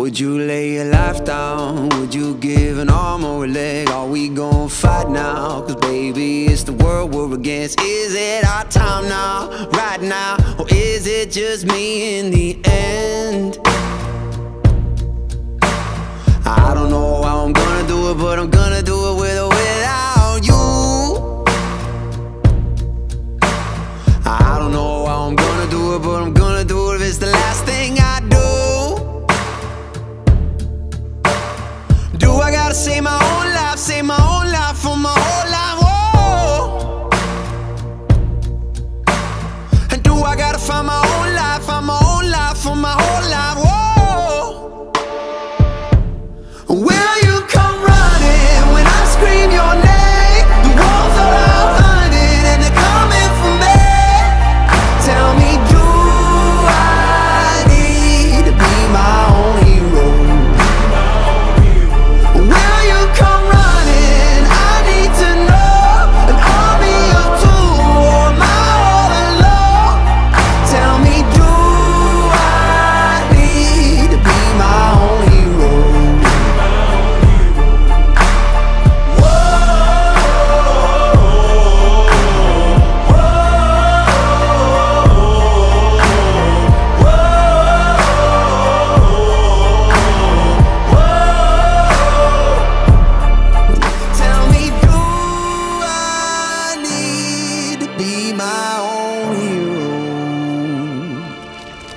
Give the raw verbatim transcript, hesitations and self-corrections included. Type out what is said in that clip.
Would you lay your life down? Would you give an arm or a leg? Are we gon' fight now? Cause baby, it's the world we're against. Is it our time now, right now? Or is it just me in the end? I don't know how I'm gonna do it, but I'm gonna do it with a